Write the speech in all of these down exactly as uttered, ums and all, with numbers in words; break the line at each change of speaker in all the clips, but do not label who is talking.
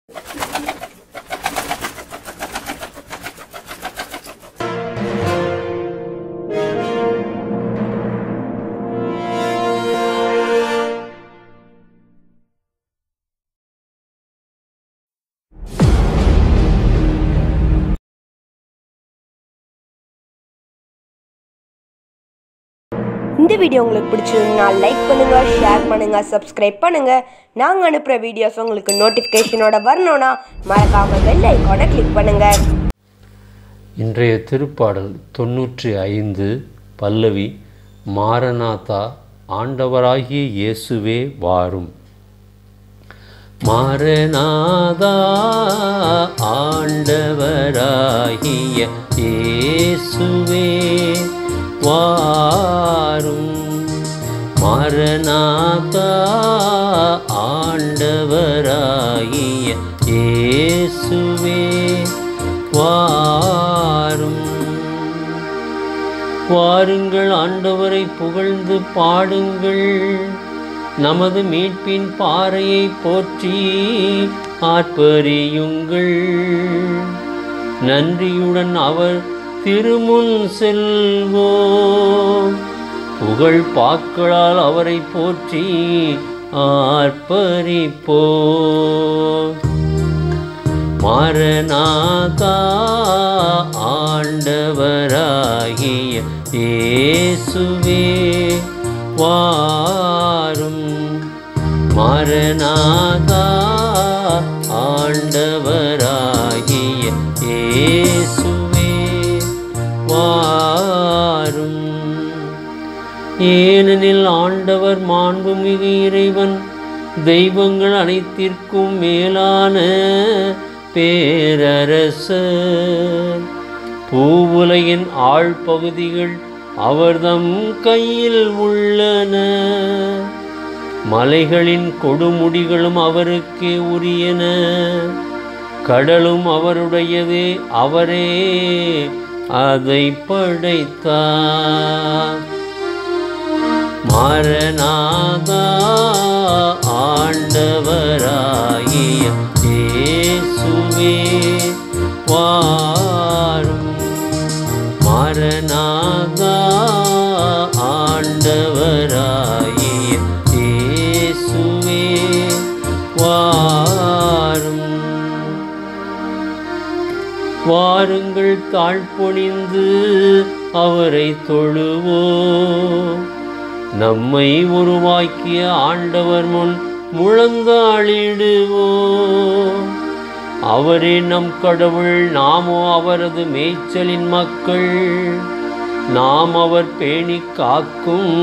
இந்த வீடியோ உங்களுக்கு பிடிச்சிருந்தா லைக் பண்ணுங்க, ஷேர் பண்ணுங்க, சப்ஸ்கிரைப் பண்ணுங்க. நாங்க அனுப்புற வீடியோஸ் உங்களுக்கு நோட்டிஃபிகேஷனோட வரணும்னா மறக்காம பெல் ஐகானை கிளிக் பண்ணுங்க.
இன்றைய திருப்பாடல் தொன்னூற்றி ஐந்து பல்லவி. மாரநாதா, ஆண்டவராகிய இயேசுவே வாரும். மாரநாதா, ஆண்டவராகிய இயேசுவே வாரும். மாரநாதா, ஆண்டவராகிய இயேசுவே வாரும். வாருங்கள், ஆண்டவரை புகழ்ந்து பாடுங்கள். நமது மீட்பின் பாறையை போற்றி ஆர்ப்பரியுங்கள். நன்றியுடன் அவர் திருமுன் செல்வோம். புகழ் பாக்களால் அவரை போற்றி ஆர்ப்பரிப்போம். மாரநாதா, ஆண்டவராகிய இயேசுவே வாரும். மாரநாதா, ஆண்டவராகிய இயேசுவே வாரும். ஏனெனில் ஆண்டவர் மாண்புமிகு இறைவன், தெய்வங்கள் அனைத்திற்கும் மேலான பேரரசர். பூவுலகின் ஆழ்பகுதிகள் அவர்தம் கையில் உள்ளன. மலைகளின் கொடுமுடிகளும் அவருக்கே உரியன. கடலும் அவருடையதே, அவரே அதை படைத்தார். மாரநாதா, ஆண்டவராகிய இயேசுவே வாரும். மாரநாதா, ஆண்டவராகிய இயேசுவே வாரும். வாருங்கள், தாழ்பொழிந்து அவரை தொழுவோம். நம்மை உருவாக்கிய ஆண்டவர் முன் முழந்தாளிடுவோம். அவரே நம் கடவுள், நாமோ அவரது மேய்ச்சலின் மக்கள். நாம் அவர் பேணி காக்கும்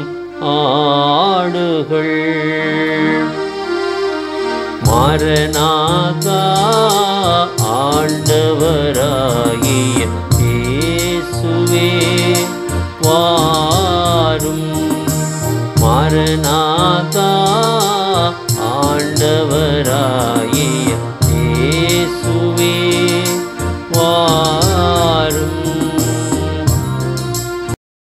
ஆடுகள். மாரநாதா, ஆண்டவராகிய இயேசுவே வாரும். மாரநாதா,